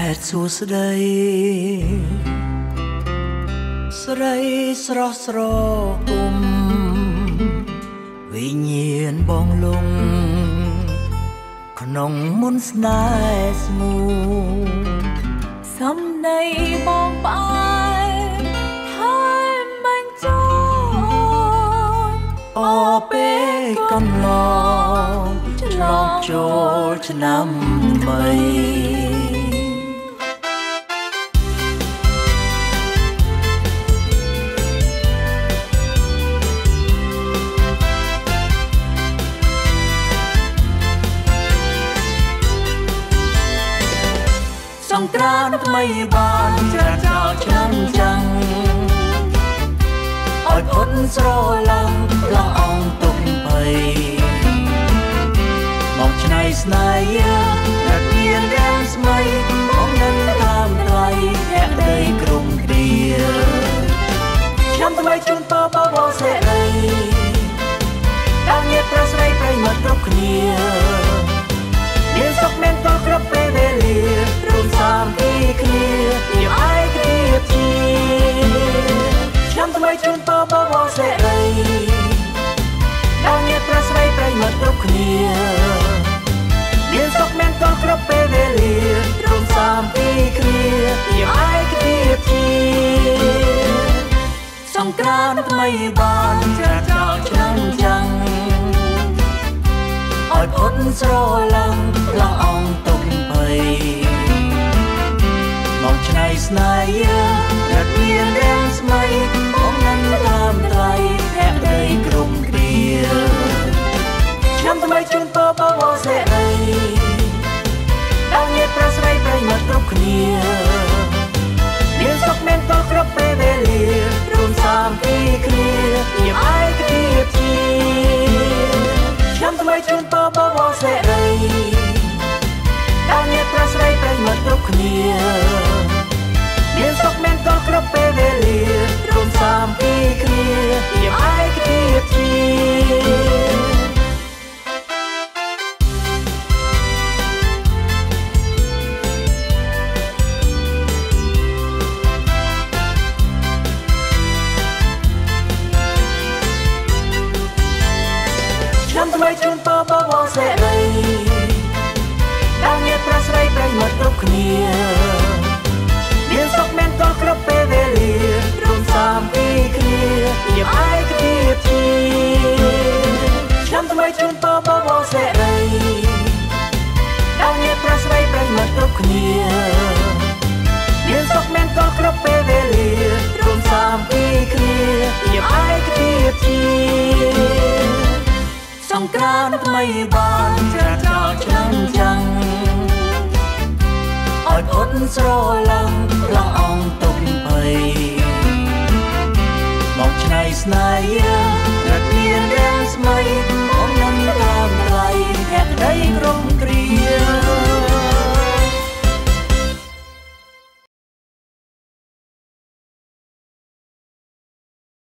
សួស្តីស្រីស្រស់ស្រគុំវិញ្ញាណបងលងក្នុងមុនស្នេហ៍ស្ងួនសំដីបងផ្អើលថែមបាញ់ជូនអពេលកន្លងឆ្លងចូលឆ្នាំថ្មីសង្ក្រាន្តថ្មីបានច្រាចោលឆ្នាំចាំងឲ្យផុតស្រឡាំងឡងអងទុកភ័យមកឆ្នៃស្នេហារត់មានរាំស្មៃបងនឹងតាមថ្លៃភក្តីក្រុមគ្រាឆ្នាំថ្មីជូនពរបបសេរីដល់ញាតិប្រុសស្រីប្រិយមិត្តគ្រប់គ្នាមានសុខមានទោះគ្រប់ពេលវេលារួមសាមគ្គីគ្នាភាពឯកភាពជាឆ្នាំថ្មីជូនពរបបសេរីដល់ញាតិប្រុសស្រីប្រិយមិត្តគ្រប់គ្នាមានសុខមានទោះគ្រប់ពេលវេលារួមសាមគ្គីគ្នាភាពឯកភាពជាសង្ក្រាន្តថ្មីបានច្រាចោលឆ្នាំចាំងឲ្យផុតស្រឡាំងឡងអងទុកភ័យមកឆ្នៃស្នេហារត់មានរាំងស្មៃបងនឹងតាមថ្លៃភក្តីក្រុមគ្រាឆ្នាំថ្មីជូនពរបបសេរីដល់ញាតិប្រុសស្រីប្រិយមិត្តគ្រប់គ្នាមានសុខមានទោះគ្រប់ពេលវេលារួមសាមគ្គីគ្នាភាពឯកភាពជាឆ្នាំថ្មីជូនពរបបសេរីដល់ញាតិប្រុសស្រីប្រិយមិត្តគ្រប់គ្នាមានសុខមានទោះគ្រប់ពេលវេលារួមសាមគ្គីគ្នាភាពឯកភាពជាឆ្នាំថ្មីជូនពរបបសេរីដល់ញាតិប្រុសស្រីប្រិយមិត្តគ្រប់គ្នាមានសុខមានទោះគ្រប់ពេលវេលារួមសាមគ្គីគ្នាភាពឯកភាពជាឆ្នាំថ្មីជូនពរបបសេរីដល់ញាតិប្រុសស្រីប្រិយមិត្តគ្រប់គ្នាមានសុខមានទោះគ្រប់ពេលវេលារួមសាមគ្គីគ្នាភាពឯកភាពជាសង្ក្រាន្តថ្មីបានច្រាចោលឆ្នាំចាំងឲ្យផុតស្រឡាំងឡងអងទុកភ័យមកឆ្នៃស្នេហារត់មានរាំងស្មៃ